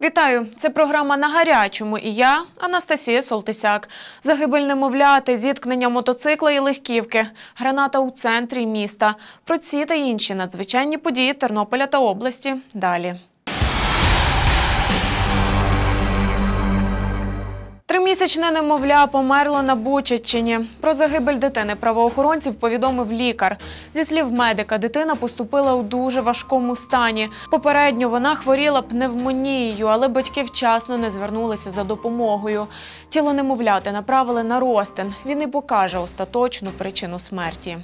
Вітаю! Це програма «На гарячому» і я, Анастасія Солтисяк. Загибель немовляти, зіткнення мотоцикла і легківки, граната у центрі міста. Про ці та інші надзвичайні події Тернополя та області далі. Тримісячне немовля померло на Бучаччині. Про загибель дитини правоохоронців повідомив лікар. Зі слів медика, дитина поступила у дуже важкому стані. Попередньо вона хворіла пневмонією, але батьки вчасно не звернулися за допомогою. Тіло немовляти направили на розтин. Він і покаже остаточну причину смерті.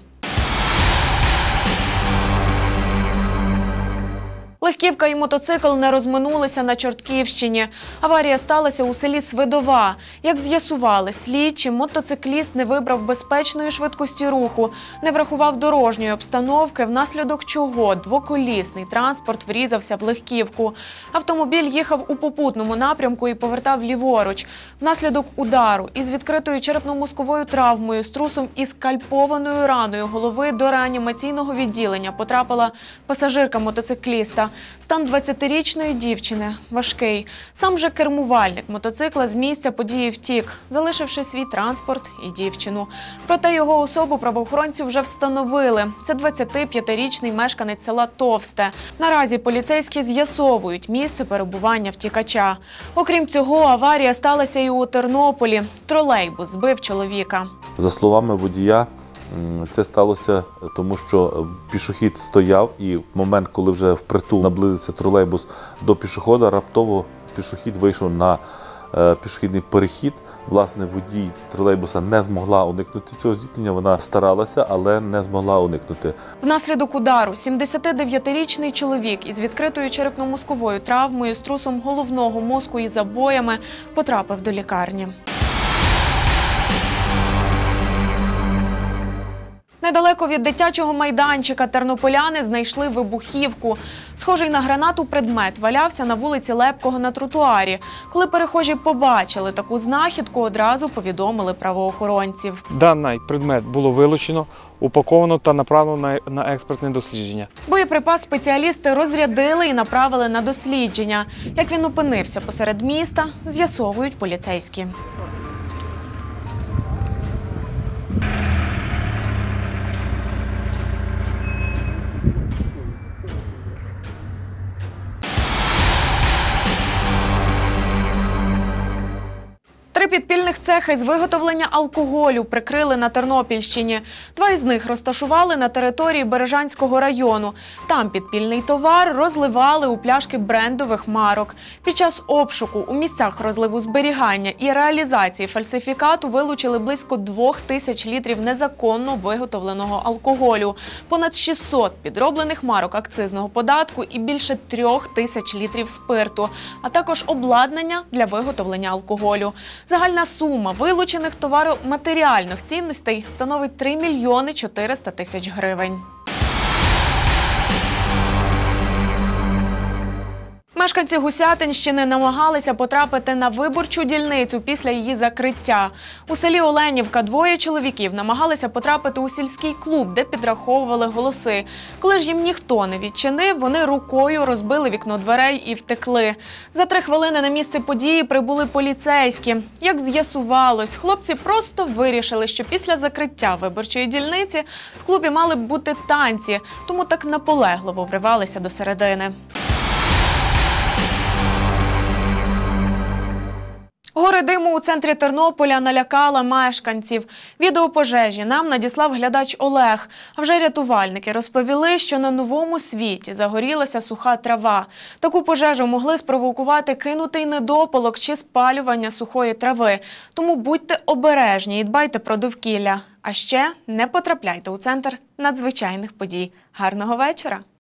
Легківка і мотоцикл не розминулися на Чортківщині. Аварія сталася у селі Свидова. Як з'ясували слідчі, мотоцикліст не вибрав безпечної швидкості руху, не врахував дорожньої обстановки, внаслідок чого двоколісний транспорт врізався в легківку. Автомобіль їхав у попутному напрямку і повертав ліворуч. Внаслідок удару із відкритою черепно-мозковою травмою, струсом і скальпованою раною голови до реанімаційного відділення потрапила пасажирка мотоцикліста. Стан 20-річної дівчини важкий. Сам же кермувальник мотоцикла з місця події втік, залишивши свій транспорт і дівчину. Проте його особу правоохоронці вже встановили. Це 25-річний мешканець села Товсте. Наразі поліцейські з'ясовують місце перебування втікача. Окрім цього, аварія сталася і у Тернополі. Тролейбус збив чоловіка. За словами водія, це сталося тому, що пішохід стояв і в момент, коли вже впритул наблизився тролейбус до пішохода, раптово пішохід вийшов на пішохідний перехід. Власне, водій тролейбуса не змогла уникнути цього зіткнення, вона старалася, але не змогла уникнути. Внаслідок удару 79-річний чоловік із відкритою черепно-мозковою травмою, струсом головного мозку і забоями потрапив до лікарні. Недалеко від дитячого майданчика тернополяни знайшли вибухівку. Схожий на гранату предмет валявся на вулиці Лепкого на тротуарі. Коли перехожі побачили таку знахідку, одразу повідомили правоохоронців. Даний предмет було вилучено, упаковано та направлено на експертне дослідження. Боєприпас спеціалісти розрядили і направили на дослідження. Як він опинився посеред міста, з'ясовують поліцейські. Три підпільних цехи з виготовлення алкоголю прикрили на Тернопільщині. Два із них розташували на території Бережанського району. Там підпільний товар розливали у пляшки брендових марок. Під час обшуку у місцях розливу зберігання і реалізації фальсифікату вилучили близько 2000 літрів незаконно виготовленого алкоголю, понад 600 підроблених марок акцизного податку і більше 3000 літрів спирту, а також обладнання для виготовлення алкоголю. Загальна сума вилучених товароматеріальних цінностей становить 3 мільйони 400 тисяч гривень. Мешканці Гусятинщини намагалися потрапити на виборчу дільницю після її закриття. У селі Оленівка двоє чоловіків намагалися потрапити у сільський клуб, де підраховували голоси. Коли ж їм ніхто не відчинив, вони рукою розбили вікно дверей і втекли. За 3 хвилини на місце події прибули поліцейські. Як з'ясувалось, хлопці просто вирішили, що після закриття виборчої дільниці в клубі мали б бути танці, тому так наполегливо вривалися до середини. Гори диму у центрі Тернополя налякала мешканців. Відео пожежі нам надіслав глядач Олег. А вже рятувальники розповіли, що на Новому Світі загорілася суха трава. Таку пожежу могли спровокувати кинутий недопалок чи спалювання сухої трави. Тому будьте обережні і дбайте про довкілля. А ще не потрапляйте у центр надзвичайних подій. Гарного вечора!